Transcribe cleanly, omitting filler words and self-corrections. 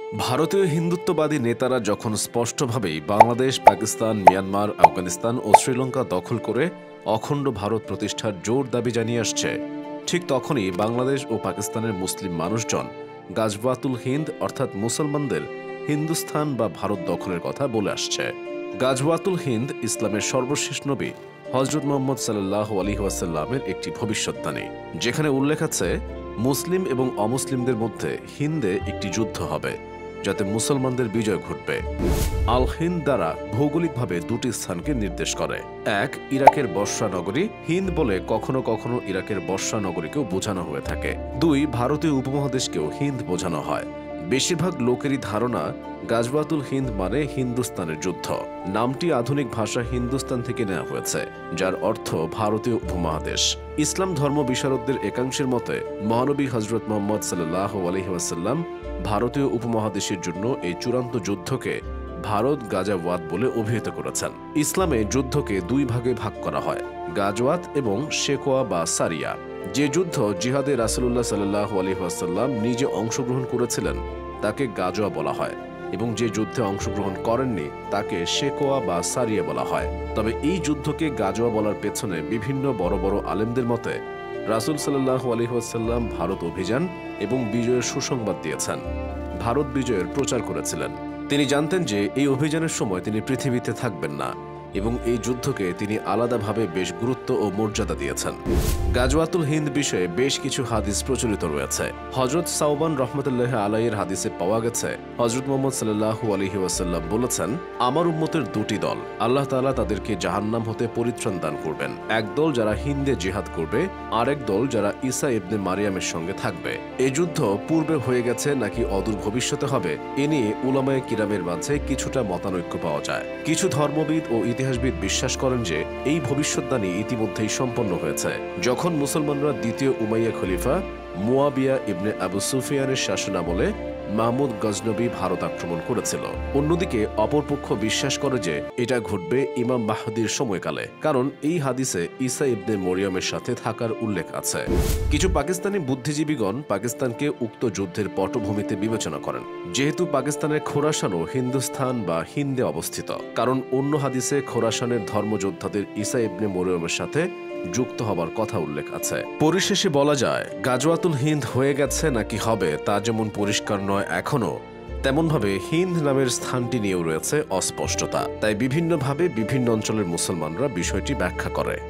ভারতীয় হিন্দুত্ববাদী নেতারা যখন স্পষ্টভাবেই বাংলাদেশ, পাকিস্তান, মিয়ানমার, আফগানিস্তান ও শ্রীলঙ্কা দখল করে অখণ্ড ভারত প্রতিষ্ঠার জোর দাবি জানিয়ে আসছে, ঠিক তখনই বাংলাদেশ ও পাকিস্তানের মুসলিম মানুষজন গাজওয়াতুল হিন্দ অর্থাৎ মুসলমানদের হিন্দুস্থান বা ভারত দখলের কথা বলে আসছে। গাজওয়াতুল হিন্দ ইসলামের সর্বশেষ নবী হজরত মুহাম্মদ সাল্লাল্লাহু আলাইহি ওয়াসাল্লামের একটি ভবিষ্যদ্বাণী, যেখানে উল্লেখ আছে মুসলিম এবং অমুসলিমদের মধ্যে হিন্দে একটি যুদ্ধ হবে যাতে মুসলমানদের বিজয় ঘটবে। আল হিন্দ দ্বারা ভৌগোলিকভাবে দুটি স্থানকে নির্দেশ করে। এক, ইরাকের বসরা নগরী হিন্দ বলে কখনো কখনো ইরাকের বসরা নগরীকেও বোঝানো হয়ে থাকে। দুই, ভারতীয় উপমহাদেশকেও হিন্দ বোঝানো হয়। বেশিরভাগ লোকেরই ধারণা গাজওয়াতুল হিন্দ মানে হিন্দুস্তানের যুদ্ধ। নামটি আধুনিক ভাষা হিন্দুস্তান থেকে নেওয়া হয়েছে, যার অর্থ ভারতীয় উপমহাদেশ। ইসলাম ধর্ম বিশারদদের একাংশের মতে মহানবী হজরত মুহাম্মদ সাল্লাল্লাহু আলাইহি ওয়াসাল্লাম ভারতীয় উপমহাদেশের জন্য এই চূড়ান্ত যুদ্ধকে ভারত গাজাওয়াত বলে অভিহিত করেছেন। ইসলামে যুদ্ধকে দুই ভাগে ভাগ করা হয়, গাজওয়াত এবং শেকোয়া বা সারিয়া। যে যুদ্ধ জিহাদে রাসূলুল্লাহ সাল্লাল্লাহু আলাইহি ওয়াসাল্লাম নিজে অংশগ্রহণ করেছিলেন তাকে গাজওয়া বলা হয়, এবং যে যুদ্ধে অংশগ্রহণ করেননি তাকে শেকোয়া বা সারিয়া বলা হয়। তবে এই যুদ্ধকে গাজওয়া বলার পেছনে বিভিন্ন বড় বড় আলেমদের মতে রাসূল সাল্লাল্লাহু আলাইহি ওয়াসাল্লাম ভারত অভিযান এবং বিজয়ের সুসংবাদ দিয়েছেন, ভারত বিজয়ের প্রচার করেছিলেন। তিনি জানতেন যে এই অভিযানের সময় তিনি পৃথিবীতে থাকবেন না, এবং এই যুদ্ধকে তিনি আলাদাভাবে বেশ গুরুত্ব ও মর্যাদা দিয়েছেন। গাজওয়াতুল হিন্দ বিষয়ে বেশ কিছু হাদিস প্রচলিত রয়েছে। হযরত সাওবান রাহমাতুল্লাহি আলাইহির হাদিসে পাওয়া গেছে হযরত মুহাম্মদ সাল্লাল্লাহু আলাইহি ওয়াসাল্লাম বলেছেন, আমার উম্মতের দুটি দল, আল্লাহ তাআলা তাদেরকে জাহান্নাম হতে পরিত্রাণ দান করবেন। এক দল যারা হিন্দে জিহাদ করবে, আরেক দল যারা ঈসা ইবনে মারিয়ামের সঙ্গে থাকবে। এই যুদ্ধ পূর্বে হয়ে গেছে নাকি অদূর ভবিষ্যতে হবে, এ নিয়ে উলামায়ে কিরামের মাঝে কিছুটা মতানৈক্য পাওয়া যায়। কিছু ধর্মবিদ ও ইতিহাসবিদ বিশ্বাস করেন যে এই ভবিষ্যদ্বাণী ইতিমধ্যেই সম্পন্ন হয়েছে, যখন মুসলমানরা দ্বিতীয় উমাইয়া খলিফা মুয়াবিয়া ইবনে আবু সুফিয়ানের শাসনামলে মাহমুদ গজনবী ভারত আক্রমণ করেছিল। অন্যদিকে অপরপক্ষ বিশ্বাস করে যে এটা ঘটবে ইমাম মাহদির সময়কালে, কারণ এই হাদিসে ঈসা ইবনে মরিয়মের সাথে থাকার উল্লেখ আছে। কিছু পাকিস্তানি বুদ্ধিজীবীগণ পাকিস্তানকে উক্ত যুদ্ধের পটভূমিতে বিবেচনা করেন, যেহেতু পাকিস্তানের খোরাসানও হিন্দুস্থান বা হিন্দে অবস্থিত, কারণ অন্য হাদিসে খোরাসানের ধর্মযোদ্ধাদের ঈসা ইবনে মরিয়মের সাথে যুক্ত হবার কথা উল্লেখ আছে। পরিশেষে বলা যায়, গাজওয়াতুল হিন্দ হয়ে গেছে নাকি হবে তা যেমন পরিষ্কার নয় এখনো, তেমনভাবে হিন্দ নামের স্থানটি নিয়েও রয়েছে অস্পষ্টতা। তাই বিভিন্নভাবে বিভিন্ন অঞ্চলের মুসলমানরা বিষয়টি ব্যাখ্যা করে।